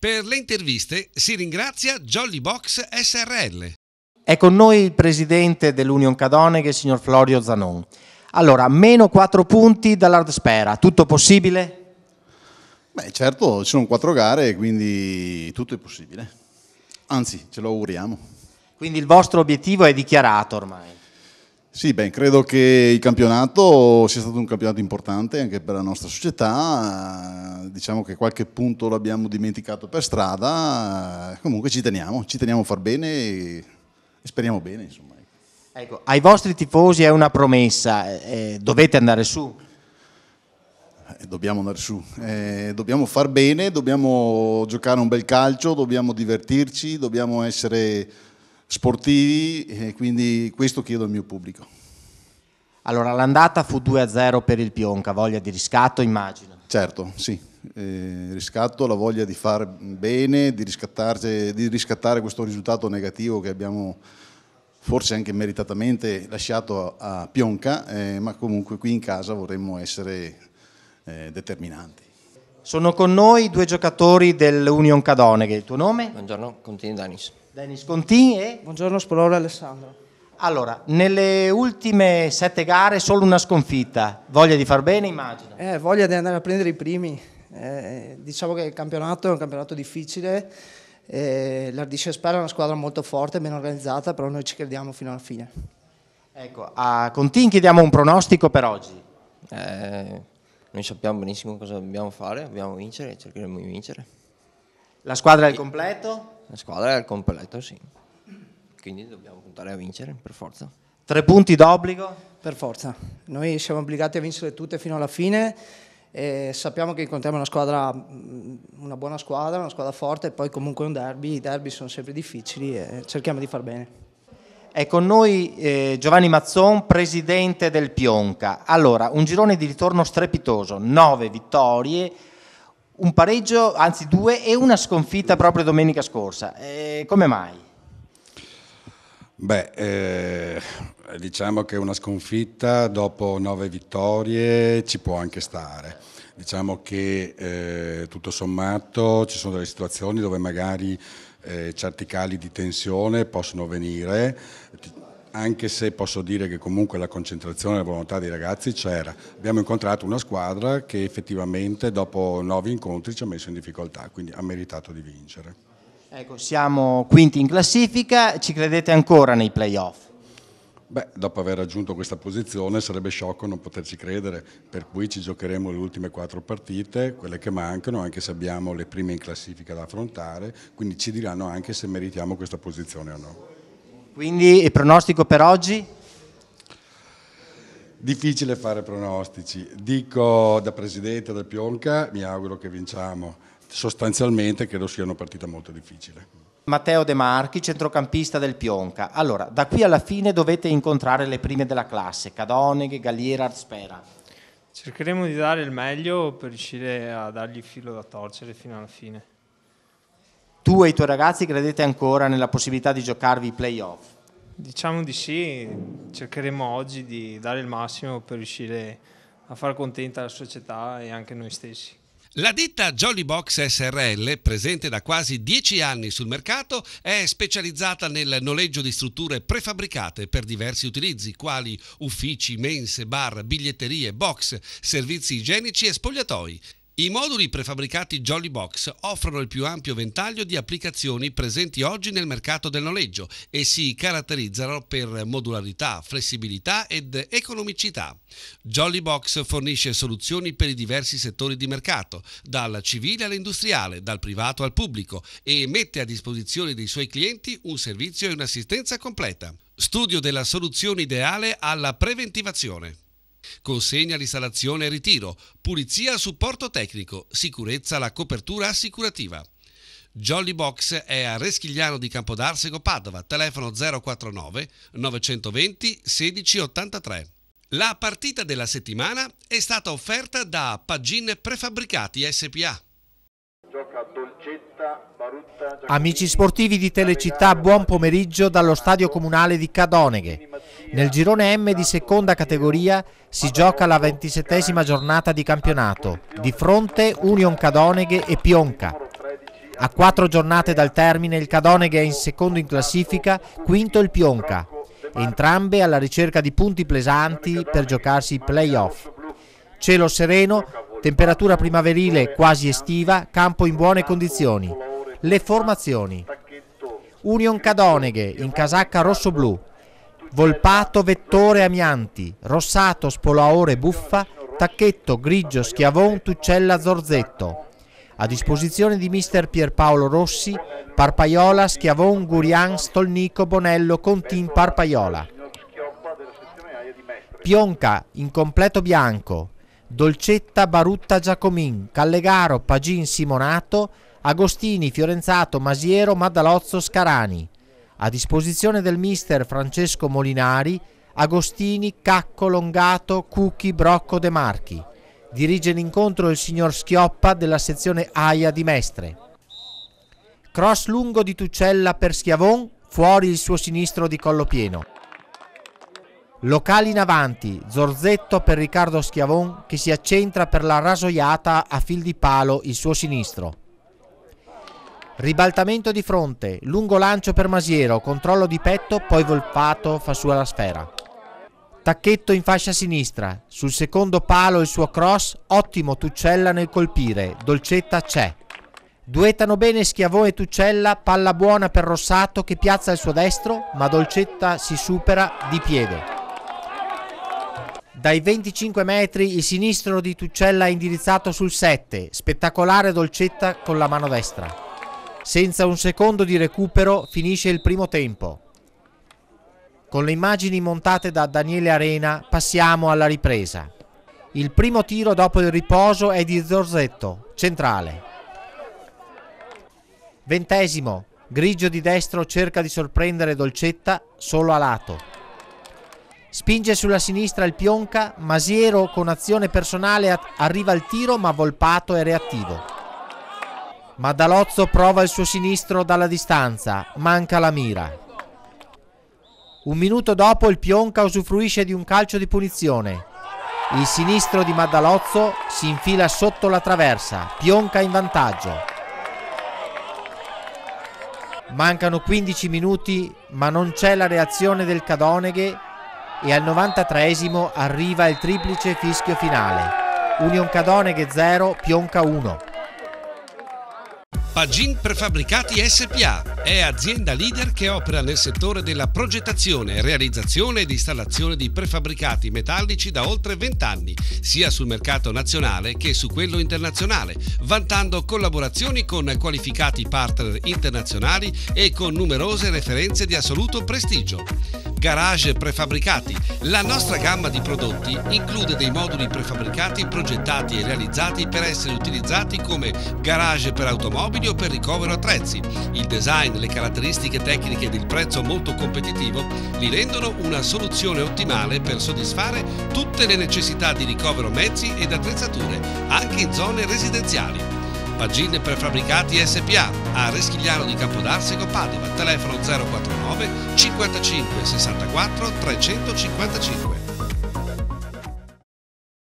Per le interviste si ringrazia Jolly Box SRL. È con noi il presidente dell'Union Cadoneghe, signor Florio Zanon. Allora, meno 4 punti dall'Ardspera, tutto possibile? Beh, certo, ci sono 4 gare, quindi tutto è possibile. Anzi, ce lo auguriamo. Quindi il vostro obiettivo è dichiarato ormai? Sì, beh, credo che il campionato sia stato un campionato importante anche per la nostra società. Diciamo che qualche punto l'abbiamo dimenticato per strada. Comunque ci teniamo a far bene e speriamo bene, insomma. Ecco, ai vostri tifosi è una promessa, dovete andare su. Dobbiamo andare su, dobbiamo far bene, dobbiamo giocare un bel calcio, dobbiamo divertirci, dobbiamo essere sportivi e quindi questo chiedo al mio pubblico. Allora, l'andata fu 2-0 per il Pionca, voglia di riscatto immagino. Certo, sì, riscatto, la voglia di far bene, di riscattare questo risultato negativo che abbiamo forse anche meritatamente lasciato a Pionca, ma comunque qui in casa vorremmo essere determinanti. Sono con noi 2 giocatori dell'Union Cadoneghe. Il tuo nome? Buongiorno, Contini Danis. Dennis Contin e? Buongiorno, Spolore Alessandro. Allora, nelle ultime 7 gare solo una sconfitta. Voglia di far bene, immagino. Voglia di andare a prendere i primi. Diciamo che il campionato è un campionato difficile. L'Ardiscespera è una squadra molto forte, ben organizzata, però noi ci crediamo fino alla fine. Ecco, a Contin chiediamo un pronostico per oggi. Noi sappiamo benissimo cosa dobbiamo fare, dobbiamo vincere e cercheremo di vincere. La squadra è al completo? La squadra è al completo, sì. Quindi dobbiamo puntare a vincere, per forza. 3 punti d'obbligo? Per forza. Noi siamo obbligati a vincere tutte fino alla fine e sappiamo che incontriamo una buona squadra, una squadra forte e poi comunque un derby. I derby sono sempre difficili e cerchiamo di far bene. È con noi Giovanni Mazzon, presidente del Pionca. Allora, un girone di ritorno strepitoso, 9 vittorie, un pareggio, anzi 2 e una sconfitta proprio domenica scorsa. Come mai? Beh, diciamo che una sconfitta dopo 9 vittorie ci può anche stare. Diciamo che tutto sommato ci sono delle situazioni dove magari certi cali di tensione possono venire, anche se posso dire che comunque la concentrazione e la volontà dei ragazzi c'era. Abbiamo incontrato una squadra che effettivamente dopo 9 incontri ci ha messo in difficoltà, quindi ha meritato di vincere. Ecco, siamo quinti in classifica, ci credete ancora nei playoff? Beh, dopo aver raggiunto questa posizione sarebbe sciocco non poterci credere, per cui ci giocheremo le ultime 4 partite, quelle che mancano, anche se abbiamo le prime in classifica da affrontare, quindi ci diranno anche se meritiamo questa posizione o no. Quindi il pronostico per oggi? Difficile fare pronostici, dico da presidente del Pionca, mi auguro che vinciamo, sostanzialmente credo sia una partita molto difficile. Matteo De Marchi, centrocampista del Pionca. Allora, da qui alla fine dovete incontrare le prime della classe, Cadoneghe, Galliera, Ardspera. Cercheremo di dare il meglio per riuscire a dargli il filo da torcere fino alla fine. Tu e i tuoi ragazzi credete ancora nella possibilità di giocarvi i playoff? Diciamo di sì, cercheremo oggi di dare il massimo per riuscire a far contenta la società e anche noi stessi. La ditta Jolly Box SRL, presente da quasi 10 anni sul mercato, è specializzata nel noleggio di strutture prefabbricate per diversi utilizzi, quali uffici, mense, bar, biglietterie, box, servizi igienici e spogliatoi. I moduli prefabbricati Jolly Box offrono il più ampio ventaglio di applicazioni presenti oggi nel mercato del noleggio e si caratterizzano per modularità, flessibilità ed economicità. Jolly Box fornisce soluzioni per i diversi settori di mercato, dal civile all'industriale, dal privato al pubblico, e mette a disposizione dei suoi clienti un servizio e un'assistenza completa. Studio della soluzione ideale alla preventivazione. Consegna, l'installazione e ritiro, pulizia e supporto tecnico, sicurezza alla copertura assicurativa. Jolly Box è a Reschigliano di Campodarsego, Padova, telefono 049 920 1683. La partita della settimana è stata offerta da Pagin Prefabbricati SPA. Amici sportivi di Telecittà, buon pomeriggio dallo Stadio Comunale di Cadoneghe. Nel girone M di seconda categoria si gioca la 27esima giornata di campionato. Di fronte Union Cadoneghe e Pionca. A 4 giornate dal termine il Cadoneghe è in secondo in classifica, quinto il Pionca, entrambe alla ricerca di punti pesanti per giocarsi i play-off. Cielo sereno, temperatura primaverile quasi estiva, campo in buone condizioni. Le formazioni: Union Cadoneghe in casacca rosso-blu, Volpato Vettore Amianti, Rossato Spolaore Buffa, Tacchetto Grigio Schiavon Tuccella Zorzetto. A disposizione di mister Pierpaolo Rossi, Parpaiola, Schiavon, Gurian, Stolnico, Bonello, Contin, Parpaiola. Pionca in completo bianco, Dolcetta, Barutta, Giacomin, Callegaro, Pagin, Simonato, Agostini, Fiorenzato, Masiero, Maddalozzo, Scarani. A disposizione del mister Francesco Molinari, Agostini, Cacco, Longato, Cucchi, Brocco, De Marchi. Dirige l'incontro il signor Schioppa della sezione AIA di Mestre. Cross lungo di Tuccella per Schiavon, fuori il suo sinistro di collo pieno. Locali in avanti, Zorzetto per Riccardo Schiavon che si accentra per la rasoiata a fil di palo il suo sinistro. Ribaltamento di fronte, lungo lancio per Masiero, controllo di petto, poi Volpato fa su alla sfera. Tacchetto in fascia sinistra, sul secondo palo il suo cross, ottimo Tuccella nel colpire, Dolcetta c'è. Duettano bene Schiavone e Tuccella, palla buona per Rossato che piazza il suo destro, ma Dolcetta si supera di piede. Dai 25 metri il sinistro di Tuccella è indirizzato sul 7, spettacolare Dolcetta con la mano destra. Senza un secondo di recupero finisce il primo tempo. Con le immagini montate da Daniele Arena passiamo alla ripresa. Il primo tiro dopo il riposo è di Zorzetto, centrale. 20°, Grigio di destro cerca di sorprendere Dolcetta solo a lato. Spinge sulla sinistra il Pionca, Masiero con azione personale arriva al tiro ma Volpato è reattivo. Maddalozzo prova il suo sinistro dalla distanza, manca la mira. Un minuto dopo il Pionca usufruisce di un calcio di punizione. Il sinistro di Maddalozzo si infila sotto la traversa, Pionca in vantaggio. Mancano 15 minuti ma non c'è la reazione del Cadoneghe e al 93° arriva il triplice fischio finale. Union Cadoneghe 0, Pionca 1. Pagin Prefabbricati SPA è azienda leader che opera nel settore della progettazione, realizzazione ed installazione di prefabbricati metallici da oltre 20 anni, sia sul mercato nazionale che su quello internazionale, vantando collaborazioni con qualificati partner internazionali e con numerose referenze di assoluto prestigio. Garage Prefabbricati. La nostra gamma di prodotti include dei moduli prefabbricati progettati e realizzati per essere utilizzati come garage per automobili o per ricovero attrezzi. Il design, le caratteristiche tecniche ed il prezzo molto competitivo li rendono una soluzione ottimale per soddisfare tutte le necessità di ricovero mezzi ed attrezzature, anche in zone residenziali. Pagin Prefabbricati SPA a Reschigliano di Campodarsego, Padova, telefono 049 55 64 355.